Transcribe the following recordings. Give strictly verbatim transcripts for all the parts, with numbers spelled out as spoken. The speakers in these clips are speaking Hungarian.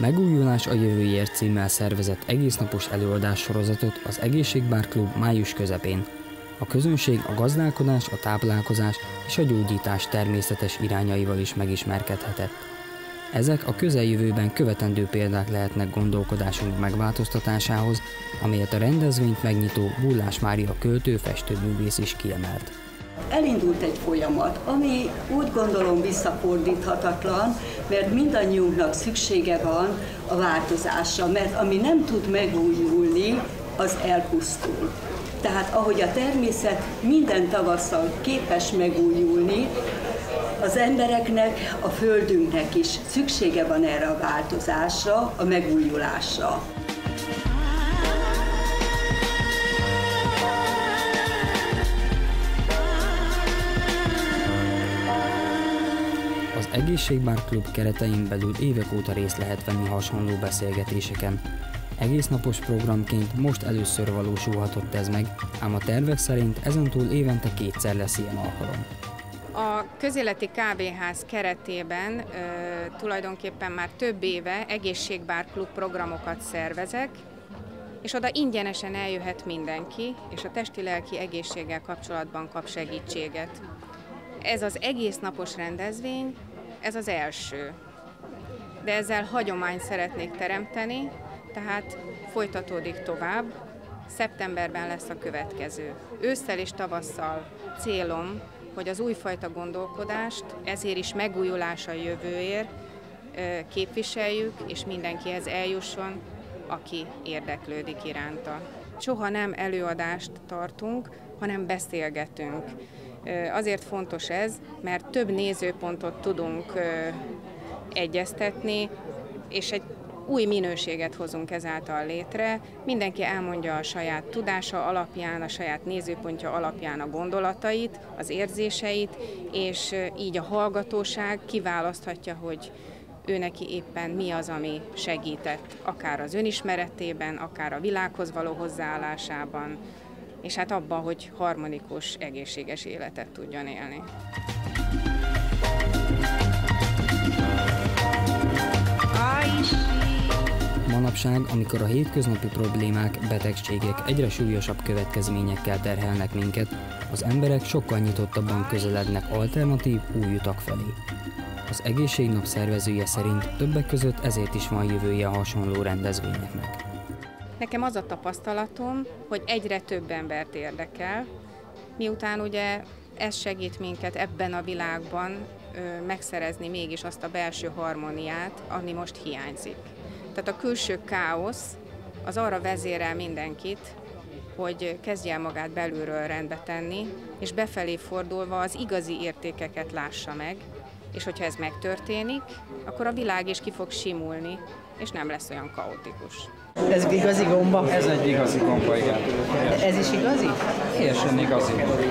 Megújulás a jövőért címmel szervezett egésznapos előadássorozatot az Egészségbár Klub május közepén. A közönség a gazdálkodás, a táplálkozás és a gyógyítás természetes irányaival is megismerkedhetett. Ezek a közeljövőben követendő példák lehetnek gondolkodásunk megváltoztatásához, amelyet a rendezvényt megnyitó Bullás Mária költő festőművész is kiemelt. Elindult egy folyamat, ami úgy gondolom visszafordíthatatlan, mert mindannyiunknak szüksége van a változásra, mert ami nem tud megújulni, az elpusztul. Tehát ahogy a természet minden tavasszal képes megújulni, az embereknek, a földünknek is szüksége van erre a változásra, a megújulásra. Az Egészségbár Klub keretein belül évek óta részt lehet venni hasonló beszélgetéseken. Egésznapos programként most először valósulhatott ez meg, ám a tervek szerint ezentúl évente kétszer lesz ilyen alkalom. A közéleti kávéház keretében ö, tulajdonképpen már több éve Egészségbár Klub programokat szervezek, és oda ingyenesen eljöhet mindenki, és a testi-lelki egészséggel kapcsolatban kap segítséget. Ez az egésznapos rendezvény, ez az első. De ezzel hagyományt szeretnék teremteni, tehát folytatódik tovább. Szeptemberben lesz a következő. Ősszel és tavasszal célom, hogy az újfajta gondolkodást, ezért is megújulás a jövőért képviseljük, és mindenkihez eljusson, aki érdeklődik iránta. Soha nem előadást tartunk, hanem beszélgetünk. Azért fontos ez, mert több nézőpontot tudunk egyeztetni, és egy új minőséget hozunk ezáltal létre. Mindenki elmondja a saját tudása alapján, a saját nézőpontja alapján a gondolatait, az érzéseit, és így a hallgatóság kiválaszthatja, hogy ő neki éppen mi az, ami segített, akár az önismeretében, akár a világhoz való hozzáállásában, és hát abban, hogy harmonikus, egészséges életet tudjon élni. Manapság, amikor a hétköznapi problémák, betegségek egyre súlyosabb következményekkel terhelnek minket, az emberek sokkal nyitottabban közelednek alternatív, új utak felé. Az Egészségnap szervezője szerint többek között ezért is van jövője a hasonló rendezvényeknek. Nekem az a tapasztalatom, hogy egyre több embert érdekel, miután ugye ez segít minket ebben a világban ö, megszerezni mégis azt a belső harmóniát, ami most hiányzik. Tehát a külső káosz az arra vezérel mindenkit, hogy kezdje el magát belülről rendbe tenni, és befelé fordulva az igazi értékeket lássa meg, és hogyha ez megtörténik, akkor a világ is ki fog simulni, és nem lesz olyan kaotikus. Ez igazi gomba? Ez egy igazi gomba, igen. Ez is igazi? Teljesen igazi.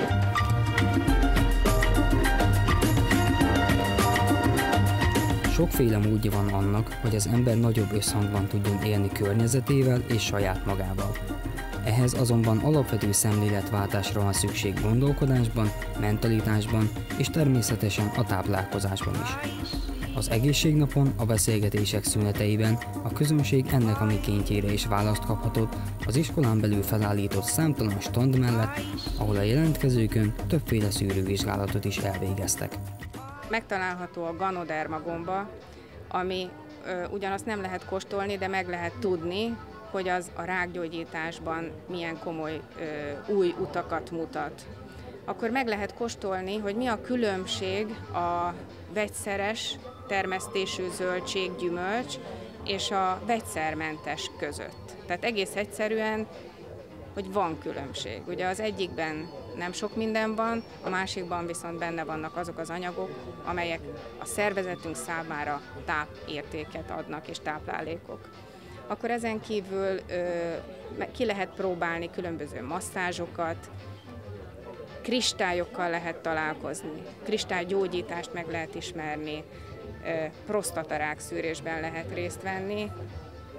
Sokféle módja van annak, hogy az ember nagyobb összhangban tudjon élni környezetével és saját magával. Ehhez azonban alapvető szemléletváltásra van szükség gondolkodásban, mentalitásban és természetesen a táplálkozásban is. Az egészségnapon, a beszélgetések szüneteiben a közönség ennek a mikéntjére is választ kaphatott az iskolán belül felállított számtalan stand mellett, ahol a jelentkezőkön többféle szűrővizsgálatot is elvégeztek. Megtalálható a Ganoderma gomba, ami ö, ugyanazt nem lehet kóstolni, de meg lehet tudni, hogy az a rákgyógyításban milyen komoly ö, új utakat mutat. Akkor meg lehet kóstolni, hogy mi a különbség a vegyszeres termesztésű zöldség, gyümölcs és a vegyszermentes között. Tehát egész egyszerűen, hogy van különbség. Ugye az egyikben nem sok minden van, a másikban viszont benne vannak azok az anyagok, amelyek a szervezetünk számára tápértéket adnak és táplálékok. Akkor ezen kívül ö, ki lehet próbálni különböző masszázsokat, kristályokkal lehet találkozni, kristálygyógyítást meg lehet ismerni, prostatarák szűrésben lehet részt venni,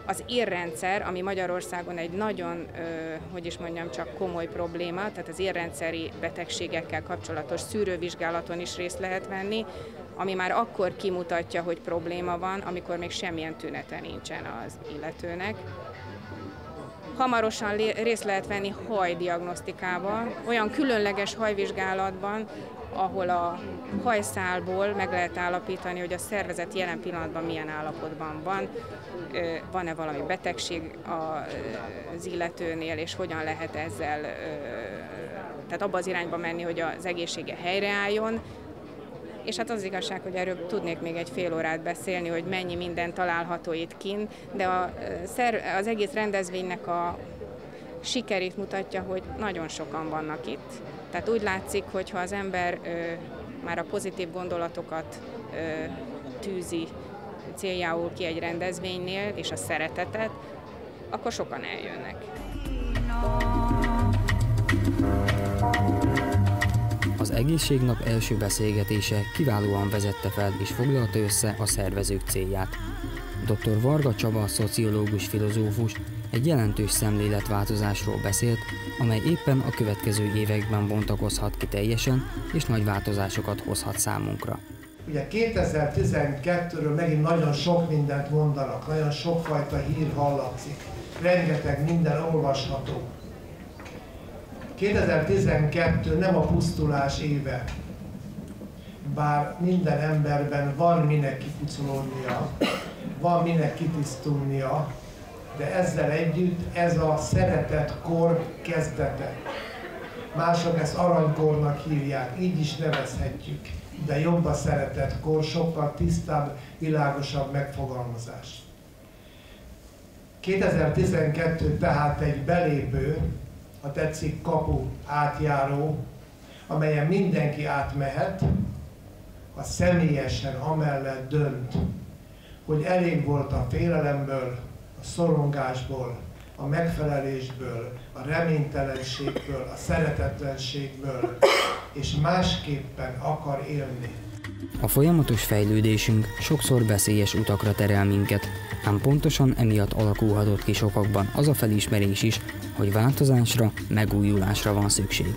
Az érrendszer, ami Magyarországon egy nagyon, hogy is mondjam, csak komoly probléma, tehát az érrendszeri betegségekkel kapcsolatos szűrővizsgálaton is részt lehet venni, ami már akkor kimutatja, hogy probléma van, amikor még semmilyen tünete nincsen az illetőnek. Hamarosan részt lehet venni hajdiagnosztikában, olyan különleges hajvizsgálatban, ahol a hajszálból meg lehet állapítani, hogy a szervezet jelen pillanatban milyen állapotban van, van-e valami betegség az illetőnél, és hogyan lehet ezzel, tehát abba az irányba menni, hogy az egészsége helyreálljon. És hát az igazság, hogy erről tudnék még egy fél órát beszélni, hogy mennyi minden található itt kint, de a, az egész rendezvénynek a sikerét mutatja, hogy nagyon sokan vannak itt. Tehát úgy látszik, hogy ha az ember ö, már a pozitív gondolatokat ö, tűzi céljául ki egy rendezvénynél, és a szeretetet, akkor sokan eljönnek. Az Egészségnap első beszélgetése kiválóan vezette fel és foglalta össze a szervezők célját. doktor Varga Csaba, szociológus filozófus egy jelentős szemléletváltozásról beszélt, amely éppen a következő években bontakozhat ki teljesen, és nagy változásokat hozhat számunkra. Ugye kétezer-tizenkettőről megint nagyon sok mindent mondanak, nagyon sokfajta hír hallatszik, rengeteg minden olvasható. kétezer-tizenkettő nem a pusztulás éve, bár minden emberben van minek kipucolódnia, van minek kitisztulnia, de ezzel együtt ez a szeretetkor kezdete. Mások ezt aranykornak hívják, így is nevezhetjük, de jobb a szeretetkor, sokkal tisztább, világosabb megfogalmazás. kétezer-tizenkettő tehát egy belépő, ha tetszik, kapu, átjáró, amelyen mindenki átmehet, ha személyesen amellett dönt, hogy elég volt a félelemből, a szorongásból, a megfelelésből, a reménytelenségből, a szeretetlenségből, és másképpen akar élni. A folyamatos fejlődésünk sokszor veszélyes utakra terel minket, ám pontosan emiatt alakulhatott ki sokakban az a felismerés is, hogy változásra, megújulásra van szükség.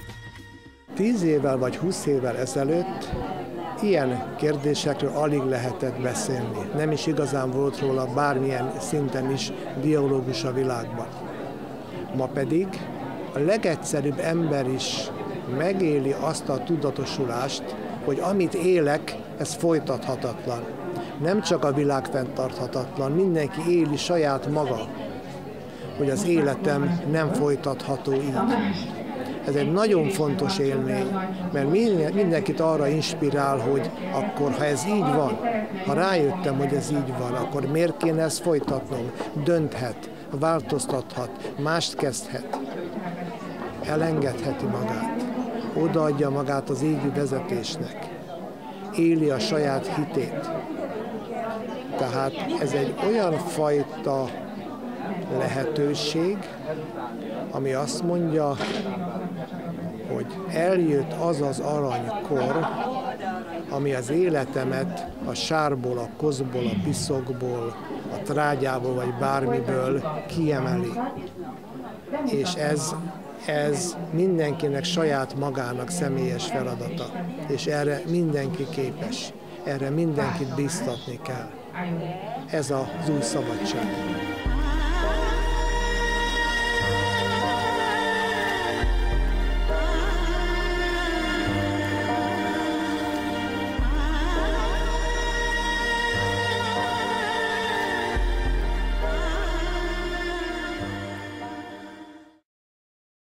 Tíz évvel vagy húsz évvel ezelőtt ilyen kérdésekről alig lehetett beszélni. Nem is igazán volt róla bármilyen szinten is dialógus a világban. Ma pedig a legegyszerűbb ember is megéli azt a tudatosulást, hogy amit élek, ez folytathatatlan. Nem csak a világ fenntarthatatlan, mindenki éli saját maga, hogy az életem nem folytatható így. Ez egy nagyon fontos élmény, mert mindenkit arra inspirál, hogy akkor, ha ez így van, ha rájöttem, hogy ez így van, akkor miért kéne ezt folytatnom? Dönthet, változtathat, mást kezdhet, elengedheti magát, odaadja magát az égi vezetésnek, éli a saját hitét. Tehát ez egy olyan fajta lehetőség, ami azt mondja, hogy eljött az az aranykor, ami az életemet a sárból, a koszból, a piszokból, a trágyából vagy bármiből kiemeli. És ez, ez mindenkinek saját magának személyes feladata. És erre mindenki képes. Erre mindenkit bíztatni kell. Ez az új szabadság.